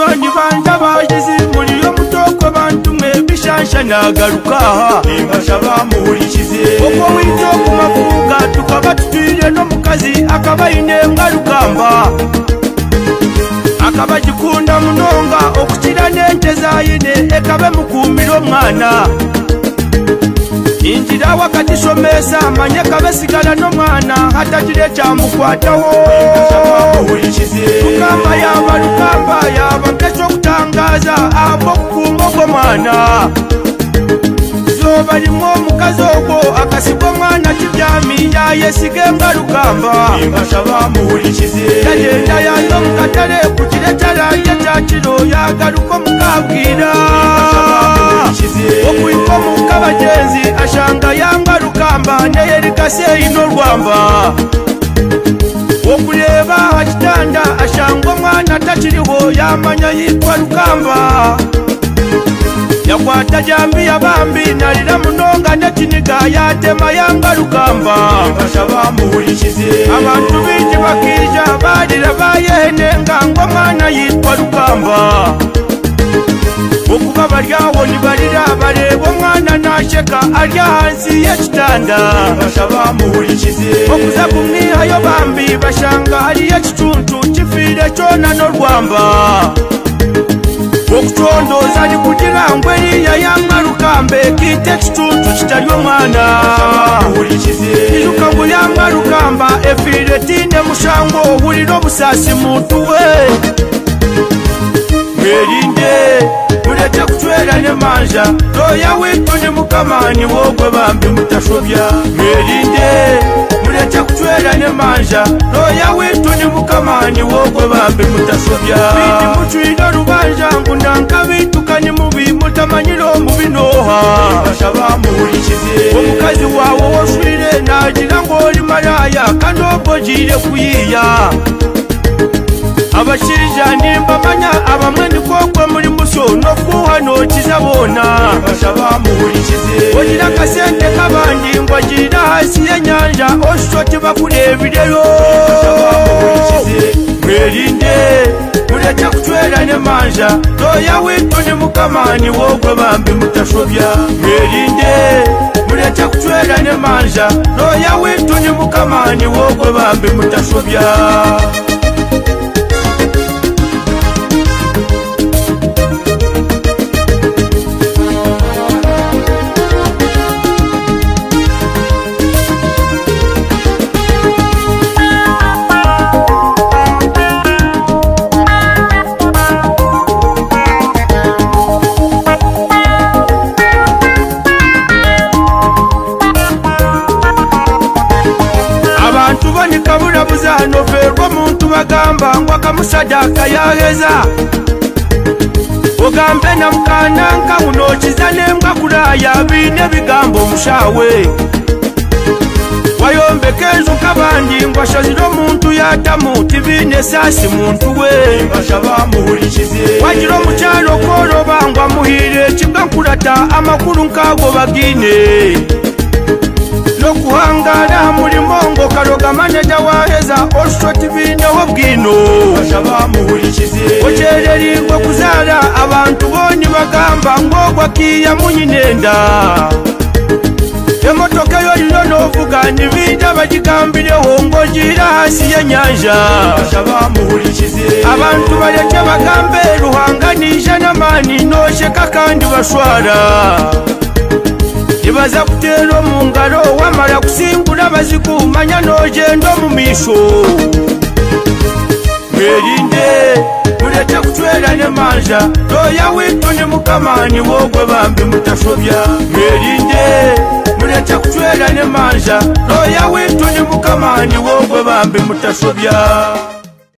ni banja bagizi muri yo mutoko bantu mwe Bishansha nagaruka imbasha muhurikize uko mwito ku mavuga tukaba tutire no mukazi akaba Embwa Rukamba akaba gikunda munonga okukira nente zayine ekabe mukumiro mwana injira wakati somesa manye kabe sigala no mwana hatagire cyamukwataho Rukamba yaba Rukamba yaba kecho kutangaza abo kumbogo mwana zoba limwo mukazogo akasibwa mwana kibyami yayesige Embwa Rukamba imbasha bamuhurikize yagenda yayo mukatare kukiretara yacakiro yagaruko mukabwira okuyiko mukabagenzi ashanga Embwa Rukamba neyerikase ino Rwamba okuleba hakitanda ashanga mwana takiriho yamanya yitwa Rukamba yakwata jambi yabambi nalira munonga nekiniga yatema Embwa Rukamba imbasha bamuhurikize abantu bingi bakija balira bayenenga ngo mwana yitwa Rukamba okuba balyawo nibalira baleba omwana nasheka alya hansi y'ekitanda imbasha bamuhurikize okuza kumwihayo bambi bashanga haliyo ekituntu kifiire kyona n'o Rwamba okutondoza ni kugira ngo eriya Embwa Rukamba ekite ekituntu kitali omwana iruka ngo Embwa Rukamba efiire tine mushango ohulira obusaasi muntu we mwerinde mulete kucwera ne manja roya witu ni mukamani wogwe bambi mutashobya mwerinde mulete kucwera ne manja roya witu ni mukamani wogwe bambi mutashobya bindi mucwira rubanja ngunanka bitukani mubi mutamanyiro mubinoha imbasha bamuhurikize omukazi wawe woshwire nagira ngo oli maraya kandi obogire kuyiya abashirija nimbamanya abamwe nikokwe muri muso no kuhanokiza bona imbasha bamuhurikize ogira kasente kabandi ngo agira hasi y'enyanja oshoti bakurebireyo mwerinde mulete kucwera ne manja roya witu ni mukamani wogwe bambi mutashobya mwerinde mulete kucwera ne manja roya witu ni mukamani wogwe bambi mutashobya kabura buzano ferwa muntu bagamba ngo akamusadaka yaheza ogambe na mukananka unokiza nembwa kuraya bine bigambo mushawe wayombeke enzu kabandi ngo ashaziro muntu yatamu tibine sasi muntu we imbasha bamuhurikize wagira mucyaro koroba ngo amuhire kibwa kurata amakuru nkago bagine no kuhangara muri mongo karoga manager waheza oshoti bineho bwino imbasha bamuhurikize ocereri ngo kuzara abantu boni bagamba ngo gwakiya munyinenda emotoka yo lino novuga nibinda bagigambireho ngo gira hasi y'enyanja imbasha bamuhurikize abantu baleke bagambe ruhanganisha n'amani nosheka kandi bashwara ibaza kutero mu ngaro wamara kusimbura bazikumanya nogendo mu misho mwerinde mulete kucwera ne manja roya witu ni mukamani wogwe bambi mutashobya mwerinde mulete kucwera ne manja roya witu ni mukamani wogwe bambi mutashobya